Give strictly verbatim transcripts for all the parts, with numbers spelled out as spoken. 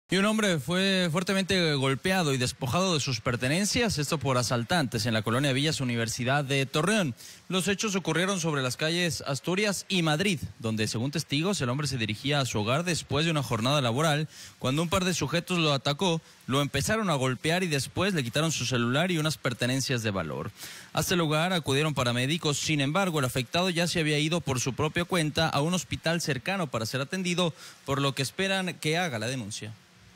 Y un hombre fue fuertemente golpeado y despojado de sus pertenencias, esto por asaltantes en la colonia Villas Universidad de Torreón. Los hechos ocurrieron sobre las calles Asturias y Madrid, donde según testigos el hombre se dirigía a su hogar después de una jornada laboral. Cuando un par de sujetos lo atacó, lo empezaron a golpear y después le quitaron su celular y unas pertenencias de valor. Hasta el lugar acudieron paramédicos, sin embargo el afectado ya se había ido por su propia cuenta a un hospital cercano para ser atendido, por lo que esperan que haga la denuncia.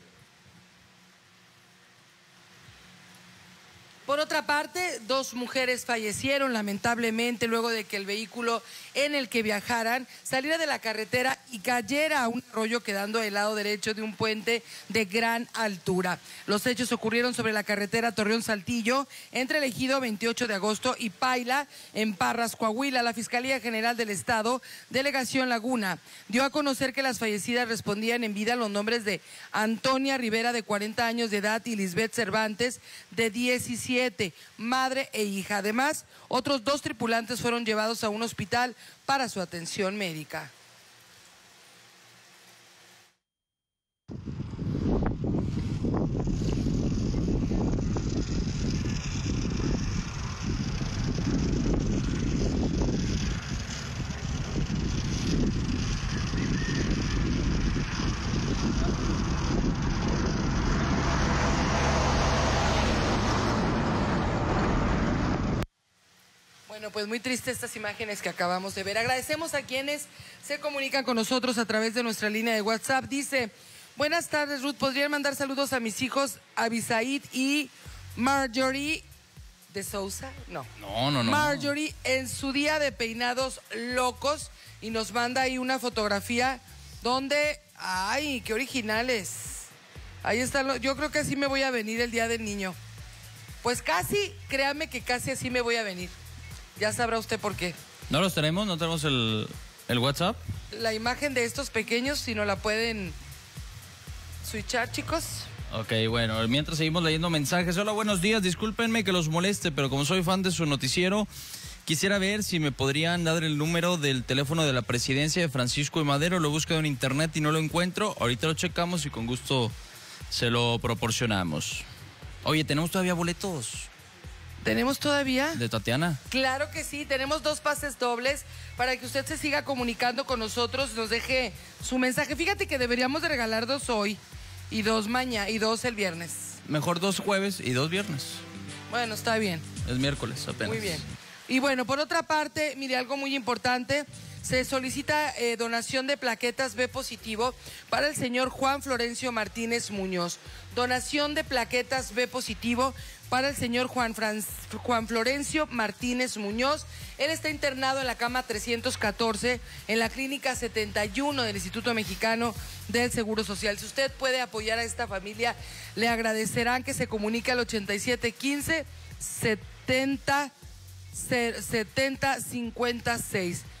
Por otra parte, dos mujeres fallecieron lamentablemente luego de que el vehículo en el que viajaran saliera de la carretera y cayera a un arroyo, quedando del lado derecho de un puente de gran altura. Los hechos ocurrieron sobre la carretera Torreón-Saltillo, entre el ejido veintiocho de agosto y Paila, en Parras, Coahuila. La Fiscalía General del Estado, Delegación Laguna, dio a conocer que las fallecidas respondían en vida a los nombres de Antonia Rivera, de cuarenta años de edad, y Lisbeth Cervantes, de diecisiete, madre e hija. Además, otros dos tripulantes fueron llevados a un hospital para su atención médica. Bueno, pues muy triste estas imágenes que acabamos de ver. Agradecemos a quienes se comunican con nosotros a través de nuestra línea de WhatsApp. Dice: buenas tardes, Ruth, ¿podrían mandar saludos a mis hijos Abisaid y Marjorie de Sousa? No. No, no, no. Marjorie en su día de peinados locos, y nos manda ahí una fotografía donde, ay, qué originales. Ahí están, yo creo que así me voy a venir el día del niño. Pues casi, créame que casi así me voy a venir. Ya sabrá usted por qué. ¿No los tenemos? ¿No tenemos el, el WhatsApp? La imagen de estos pequeños, si no la pueden switchar, chicos. Ok, bueno, mientras seguimos leyendo mensajes. Hola, buenos días, discúlpenme que los moleste, pero como soy fan de su noticiero, quisiera ver si me podrían dar el número del teléfono de la presidencia de Francisco y Madero. Lo busco en internet y no lo encuentro. Ahorita lo checamos y con gusto se lo proporcionamos. Oye, ¿tenemos todavía boletos? ¿Tenemos todavía? ¿De Tatiana? Claro que sí, tenemos dos pases dobles para que usted se siga comunicando con nosotros, nos deje su mensaje. Fíjate que deberíamos de regalar dos hoy y dos mañana y dos el viernes. Mejor dos jueves y dos viernes. Bueno, está bien. Es miércoles apenas. Muy bien. Y bueno, por otra parte, mire, algo muy importante, se solicita eh, donación de plaquetas B positivo para el señor Juan Florencio Martínez Muñoz. Donación de plaquetas B positivo para el señor Juan, Fran, Juan Florencio Martínez Muñoz. Él está internado en la cama trescientos catorce en la clínica setenta y uno del Instituto Mexicano del Seguro Social. Si usted puede apoyar a esta familia, le agradecerán que se comunique al ochenta y siete quince setenta setenta cincuenta y seis.